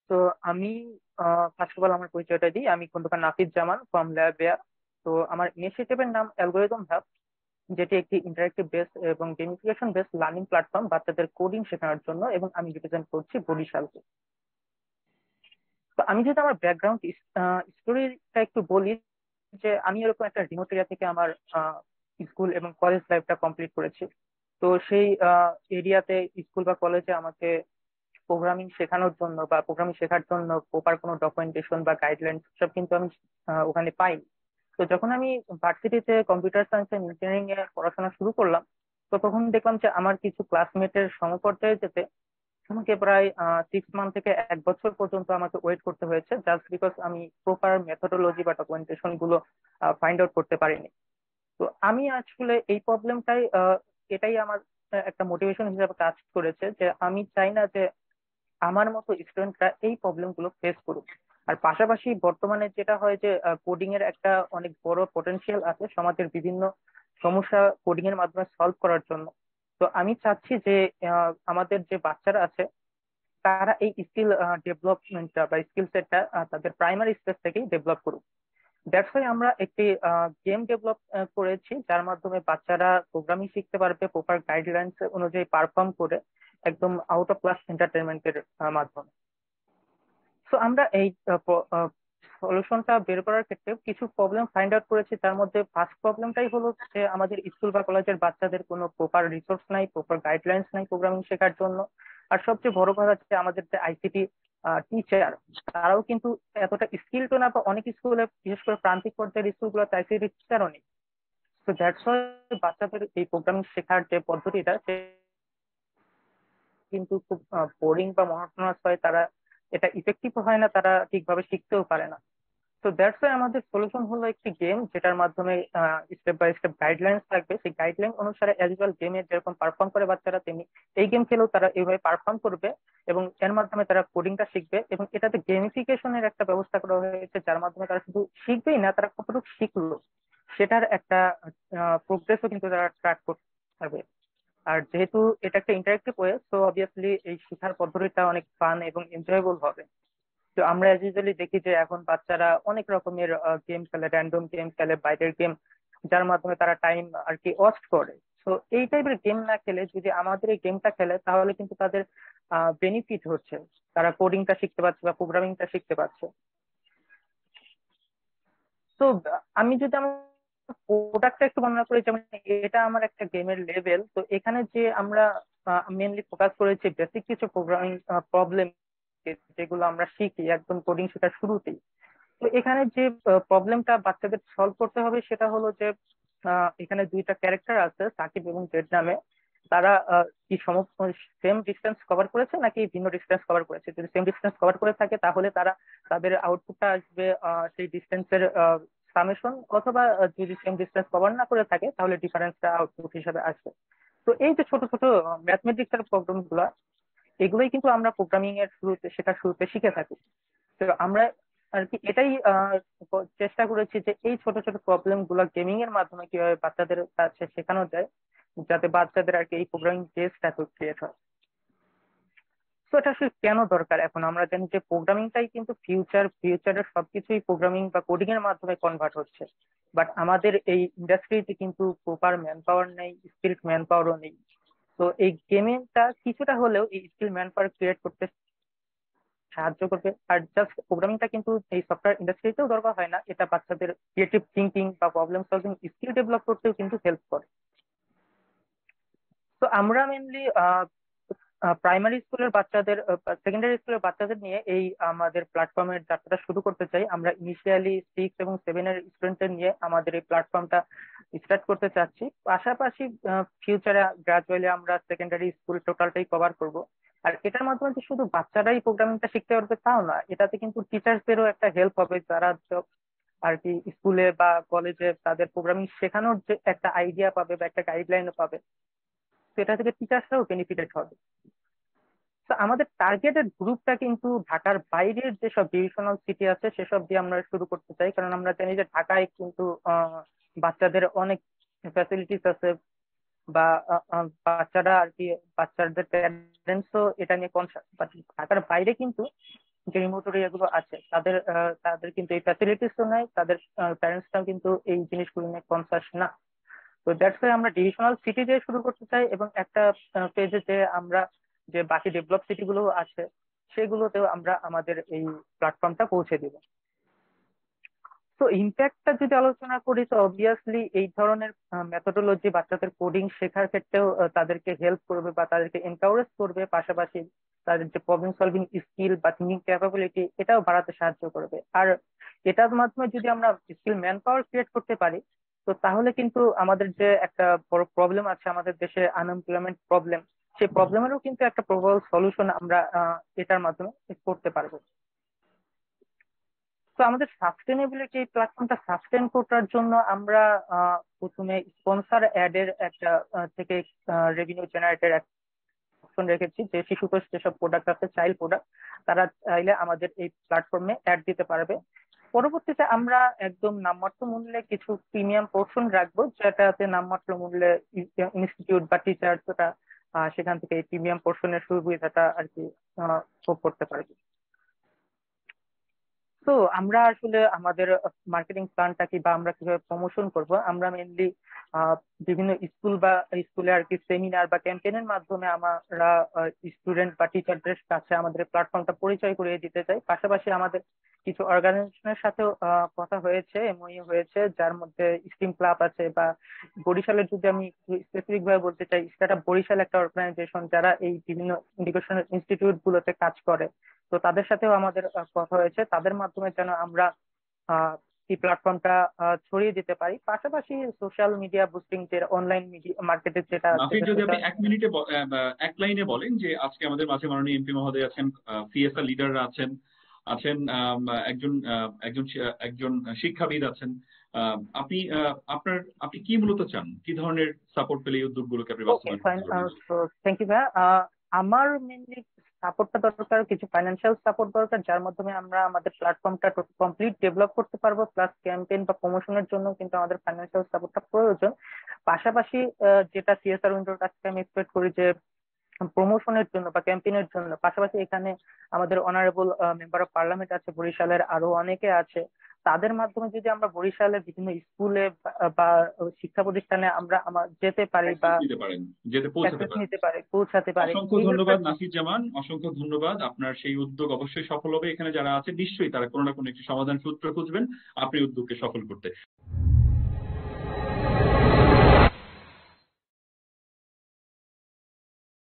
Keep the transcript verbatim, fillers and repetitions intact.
তো আমি first of all আমার পরিচয়টা দিই। আমি খন্দকার নাফিজ জামান ফ্রম ল্যাবিয়া। তো আমার ইনিশিয়েটিভের নাম অ্যালগোরিদম হ্যাব, যেটি একটি ইন্টারেক্টিভ বেস এবং গেমিফিকেশন বেস লার্নিং প্ল্যাটফর্ম বাচ্চাদের কোডিং শেখানোর জন্য, এবং আমি রিপ্রেজেন্ট করছি বরিশালকে। তো আমি যদি আমার ব্যাকগ্রাউন্ড স্টোরিটা একটু বলি, যে আমি এরকম একটা রিমোট এরিয়া থেকে আমার স্কুল এবং কলেজ লাইফটা কমপ্লিট করেছি। তো সেই এরিয়াতে স্কুল বা কলেজে আমাকে প্রোগ্রামিং শেখানোর জন্য বা প্রোগ্রামিং শেখার জন্য প্রপার কোনো ডকুমেন্টেশন বা গাইডলাইন সব কিন্তু আমি আহ, ওখানে পাইনি। তো যখন আমি ভার্সিটিতে কম্পিউটার সায়েন্স এন্ড ইঞ্জিনিয়ারিং এ পড়াশোনা শুরু করলাম, তো তখন দেখলাম যে আমার কিছু ক্লাসমেটের সমপর্যায়ে যেতে আমাকে প্রায় সিক্স মান্থ থেকে এক বছর পর্যন্ত আমাকে ওয়েট করতে হয়েছে, জাস্ট বিকজ আমি প্রপার মেথোডোলজি বা ডকুমেন্টেশন গুলো ফাইন্ড আউট করতে পারিনি। তো আমি আসলে এই প্রবলেমটাই, এটাই আমার আহ, একটা মোটিভেশন হিসেবে কাজ করেছে, যে আমি চাই না যে আমার মতো স্টুডেন্টরা এই প্রবলেম গুলো ফেস করুক। আর পাশাপাশি বর্তমানে যেটা হয় যে কোডিং এর একটা অনেক বড় পটেনশিয়াল আছে সমাজের বিভিন্ন সমস্যা কোডিং এর মাধ্যমে সলভ করার জন্য। তো আমি চাচ্ছি যে আহ, আমাদের যে বাচ্চারা আছে তারা এই স্কিল ডেভেলপমেন্টটা বা স্কিল সেটটা তাদের প্রাইমারি স্টেজ থেকেই ডেভেলপ করুক। দ্যাটস ওয়াই আমরা একটি গেম ডেভেলপ করেছি, যার মাধ্যমে বাচ্চারা প্রোগ্রামিং শিখতে পারবে প্রপার গাইডলাইন্স অনুযায়ী পারফর্ম করে, একদম আউট অফ ক্লাস এন্টারটেনমেন্টের মাধ্যমে। তো আমরা এই সলিউশনটা বের করার ক্ষেত্রে কিছু প্রবলেম ফাইন্ড আউট করেছি। তার মধ্যে ফার্স্ট প্রবলেমটাই হলো যে আমাদের স্কুল বা কলেজের বাচ্চাদের কোনো প্রপার রিসোর্স নাই, প্রপার গাইডলাইন্স নাই প্রোগ্রামিং শেখার জন্য। আর সবচেয়ে বড় কথা হচ্ছে আমাদের যে আইসিটি টিচার, তারাও কিন্তু এতটা স্কিল তো না, বা অনেক স্কুলে বিশেষ করে প্রান্তিক পর্যায়ের স্কুলগুলোতে আইসিটি টিচারও নেই। তো দ্যাটস ওয়াই বাচ্চাদের এই প্রোগ্রামিং শেখার যে পদ্ধতিটা সে কিন্তু খুব বোরিং বা মনোটোনাস হয়। তারা এটা ইফেক্টিভ হয় না, তারা ঠিকভাবে শিখতেও পারে না। তো দ্যাটস ওয়াই আমাদের সলিউশন হলো একটি গেম, যেটার মাধ্যমে স্টেপ বাই স্টেপ গাইডলাইন্স থাকবে। সেই গাইডলাইন অনুসারে অ্যাজ ইউজুয়াল গেমে যেরকম পারফর্ম করে বাচ্চারা, তেমনি এই গেম খেলেও তারা এইভাবে পারফর্ম করবে, এবং এর মাধ্যমে তারা কোডিংটা শিখবে। এবং এটাতে গেমিফিকেশনের একটা ব্যবস্থা করা হয়েছে, যার মাধ্যমে তারা শুধু শিখবেই না, তারা কতটুকু শিখলো সেটার একটা প্রোগ্রেসও কিন্তু তারা ট্র্যাক করতে পারবে। আর যেহেতু এটা একটা ইন্টারেক্টিভ ওয়ে, তো অবভিয়াসলি এই শেখার পদ্ধতিটা অনেক ফান এবং এনজয়েবল হবে। তো আমরা ইউজুয়ালি দেখি যে এখন বাচ্চারা অনেক রকমের গেম খেলে, র্যান্ডম গেম খেলে, বাইরের গেম, যার মাধ্যমে তারা টাইম আর কি ওয়েস্ট করে। তো এই টাইপের গেম না খেলে যদি আমাদের এই গেমটা খেলে, তাহলে কিন্তু তাদের বেনিফিট হচ্ছে, তারা কোডিংটা শিখতে পারছে বা প্রোগ্রামিংটা শিখতে পারছে। তো আমি যদি আমার প্রোডাক্টটা একটু বর্ণনা করি, যেমন এটা আমার একটা গেমের লেভেল। তো এখানে যে আমরা মেনলি ফোকাস করেছি বেসিক কিছু প্রোগ্রামিং প্রবলেম, যেগুলো আমরা শিখি একদম কোডিং শেখার শুরুতেই। তো এখানে যে প্রবলেমটা বাচ্চাদের সলভ করতে হবে সেটা হলো যে আহ, এখানে দুইটা ক্যারেক্টার আছে, সাকিব এবং জেড নামে। তারা আহ, কি সম সেম ডিস্টেন্স কভার করেছে নাকি ভিন্ন ডিস্টেন্স কভার করেছে। যদি সেম ডিস্টেন্স কভার করে থাকে তাহলে তারা তাদের আউটপুটটা আসবে আহ, সেই ডিস্টেন্সের সামেশন, অথবা আহ, যদি সেম ডিস্টেন্স কভার না করে থাকে তাহলে ডিফারেন্সটা আউটপুট হিসাবে আসবে। তো এই যে ছোট ছোট ম্যাথমেটিক্স এর প্রবলেম গুলা, এগুলোই কিন্তু আমরা প্রোগ্রামিং এর শুরুতে শেখার শুরুতে শিখে থাকি। তো আমরা আর কি এটাই আহ, ক- চেষ্টা করেছি যে এই ছোট ছোট প্রবলেম গুলা গেমিং এর মাধ্যমে কিভাবে বাচ্চাদের কাছে শেখানো যায়, যাতে বাচ্চাদের আর কি এই প্রোগ্রামিং টেস্টটা ক্রিয়েট হয়। তো এটা আসলে কেন দরকার? এখন আমরা জানি যে প্রোগ্রামিংটাই কিন্তু ফিউচার, ফিউচারের সবকিছুই প্রোগ্রামিং বা কোডিং এর মাধ্যমে কনভার্ট হচ্ছে। বাট আমাদের এই ইন্ডাস্ট্রিতে কিন্তু প্রপার ম্যান পাওয়ার নেই, স্কিল্ড ম্যান পাওয়ারও নেই। তো এই গেমিংটা কিছুটা হলেও এই স্কিল ম্যান পাওয়ার ক্রিয়েট করতে সাহায্য করবে। আর জাস্ট প্রোগ্রামিংটা কিন্তু এই সফটওয়্যার ইন্ডাস্ট্রিতেও দরকার হয় না, এটা বাচ্চাদের ক্রিয়েটিভ থিঙ্কিং বা প্রবলেম সলভিং স্কিল ডেভেলপ করতেও কিন্তু হেল্প করে। তো আমরা মেনলি প্রাইমারি স্কুলের বাচ্চাদের, সেকেন্ডারি স্কুলের বাচ্চাদের নিয়ে এই আমাদের প্ল্যাটফর্মের যাত্রাটা শুরু করতে চাই। আমরা ইনিশিয়ালি সিক্স এবং সেভেনের স্টুডেন্টদের নিয়ে আমাদের এই প্ল্যাটফর্মটা স্টার্ট করতে চাচ্ছি। পাশাপাশি ফিউচারে গ্রাজুয়ালি আমরা সেকেন্ডারি স্কুল টোটালটাই কভার করব। আর এটার মাধ্যমে যে শুধু বাচ্চারাই প্রোগ্রামিংটা শিখতে পারবে তাও না, এটাতে কিন্তু টিচার্সদেরও একটা হেল্প হবে, যারা য- আর কি স্কুলে বা কলেজে তাদের প্রোগ্রামিং শেখানোর যে একটা আইডিয়া পাবে বা একটা গাইডলাইনও পাবে, তো এটা থেকে টিচার্সরাও বেনিফিটেড হবে। তো আমাদের টার্গেটেড গ্রুপটা কিন্তু ঢাকার বাইরের যেসব ডিভিশনাল সিটি আছে সেসব দিয়ে আমরা শুরু করতে চাই, কারণ আমরা জানি যে ঢাকায় কিন্তু আহ, বাচ্চাদের অনেক ফ্যাসিলিটিস আছে, বা আহ, আহ, বাচ্চারা আর কি, বাচ্চাদের প্যারেন্টসও এটা নিয়ে কনসাস। বাট ঢাকার বাইরে কিন্তু যে রিমোট এরিয়াগুলো আছে তাদের আহ, তাদের কিন্তু এই ফ্যাসিলিটিস তো নাই, তাদের প্যারেন্টসরাও কিন্তু এই জিনিসগুলো নিয়ে কনসাস না। তো দ্যাটস ওয়াই আমরা ডিভিশনাল সিটি দিয়ে শুরু করতে চাই, এবং একটা পেজে যে আমরা যে বাকি ডেভেলপ সিটি গুলো আছে সেগুলোতেও আমরা আমাদের এই প্ল্যাটফর্মটা পৌঁছে দিব। তো ইম্প্যাক্টটা যদি আলোচনা করি, তো অবভিয়াসলি এই ধরনের মেথোডোলজি বাচ্চাদের কোডিং শেখার ক্ষেত্রেও আহ, তাদেরকে হেল্প করবে বা তাদেরকে এনকারেজ করবে, পাশাপাশি তাদের যে প্রবলেম সলভিং স্কিল বা থিঙ্কিং ক্যাপাবিলিটি এটাও বাড়াতে সাহায্য করবে। আর এটার মাধ্যমে যদি আমরা স্কিল ম্যান পাওয়ার ক্রিয়েট করতে পারি, তো তাহলে কিন্তু আমাদের যে একটা বড় প্রবলেম আছে আমাদের দেশে, আনএমপ্লয়মেন্ট প্রবলেম, সেই প্রবলেমেরও কিন্তু একটা প্রবল সলিউশন আমরা আহ, এটার মাধ্যমে করতে পারবো। তো আমাদের সাস্টেনেবিলিটি প্ল্যাটফর্মটা সাস্টেন করার জন্য আমরা আহ, প্রথমে স্পন্সর অ্যাড এর একটা আহ, থেকে রেভিনিউ জেনারেটের অপশন রেখেছি, যে শিশুতোষ যেসব প্রোডাক্ট আছে, চাইল্ড প্রোডাক্ট, তারা চাইলে আমাদের এই প্ল্যাটফর্মে অ্যাড দিতে পারবে। পরবর্তীতে আমরা একদম নামমাত্র মূল্যে কিছু প্রিমিয়াম পোর্শন রাখবো, যেটাতে নামমাত্র মূল্যে ইনস্টিটিউট বা টিচার্সরা সেখান থেকে এই প্রিমিয়াম পোর্শনের সুবিধাটা আর কি আহ, ভোগ করতে পারবে। তো আমরা আসলে আমাদের মার্কেটিং প্ল্যানটা কি বা আমরা কিভাবে প্রমোশন করব, আমরা মেনলি বিভিন্ন স্কুল বা স্কুলে আর কি সেমিনার বা ক্যাম্পেইনের মাধ্যমে আমরা স্টুডেন্ট বা টিচারদের কাছে আমাদের প্ল্যাটফর্মটা পরিচয় করিয়ে দিতে চাই। পাশাপাশি আমাদের কিছু অর্গানাইজেশনের সাথেও আহ, কথা হয়েছে, এমওইউ হয়েছে, যার মধ্যে স্টিম ক্লাব আছে, বা বরিশালের যদি আমি স্পেসিফিক ভাবে বলতে চাই, স্টার্ট আপ বরিশাল একটা অর্গানাইজেশন যারা এই বিভিন্ন এডুকেশনাল ইনস্টিটিউট গুলোতে কাজ করে। তো তাদের সাথেও আমাদের আহ, কথা হয়েছে, তাদের মাধ্যমে যেন আমরা আহ, এই প্ল্যাটফর্মটা ছড়িয়ে দিতে পারি। পাশাপাশি সোশ্যাল মিডিয়া বুস্টিং, যে অনলাইন মিডিয়া মার্কেটে যেটা আছে, নাফিস, যদি আপনি সোশ্যাল। এক মিনিটে ব- আহ, বা এক লাইনে বলেন যে আজকে আমাদের মাঝে মাননীয় এমপি মহোদয় আছেন, সিএসআর লিডাররা আছেন, আছেন আম, একজন আহ, একজন শি- একজন শিক্ষাবিদ আছেন, আহ, আপনি আহ, আপনার আপনি কি মূলত চান, কি ধরনের সাপোর্ট পেলে এই উদ্যোগগুলোকে আপনি ওকে, বাস্তবায়ন ফাইন। করতে পারবেন? তো থ্যাংক ইউ ভাইয়া। আহ, আমার মেনলি সাপোর্টটা দরকার, কিছু ফাইন্যান্সিয়াল সাপোর্ট দরকার, যার মাধ্যমে আমরা আমাদের প্ল্যাটফর্মটা কমপ্লিট ডেভেলপ করতে পারবো। প্লাস ক্যাম্পেইন বা প্রমোশনের জন্য কিন্তু আমাদের ফাইন্যান্সিয়াল সাপোর্টটা প্রয়োজন। পাশাপাশি আহ, যেটা সিএসআর উইন্ডোর কাছ থেকে আমি এক্সপেক্ট করি, যে প্রমোশনের জন্য বা ক্যাম্পেইনের জন্য, পাশাপাশি এখানে আমাদের অনারেবল মেম্বার অফ পার্লামেন্ট আছে বরিশালের, আরো অনেকে আছে, তাদের মাধ্যমে যদি আমরা বরিশালের বিভিন্ন স্কুলে বা বা শিক্ষা প্রতিষ্ঠানে আমরা আমার যেতে পারি বা অ্যাক্সেস নিতে পারেন, যেতে পৌঁছাতে অ্যাক্সেস পারেন। নিতে পারি, পৌঁছাতে পারি, অসংখ্য এগুলোতে। ধন্যবাদ নাফিস জামান, অসংখ্য ধন্যবাদ। আপনার সেই উদ্যোগ অবশ্যই সফল হবে। এখানে যারা আছে নিশ্চয়ই তারা কোনো না কোনো একটি সমাধান সূত্র খুঁজবেন আপনি উদ্যোগকে সফল করতে।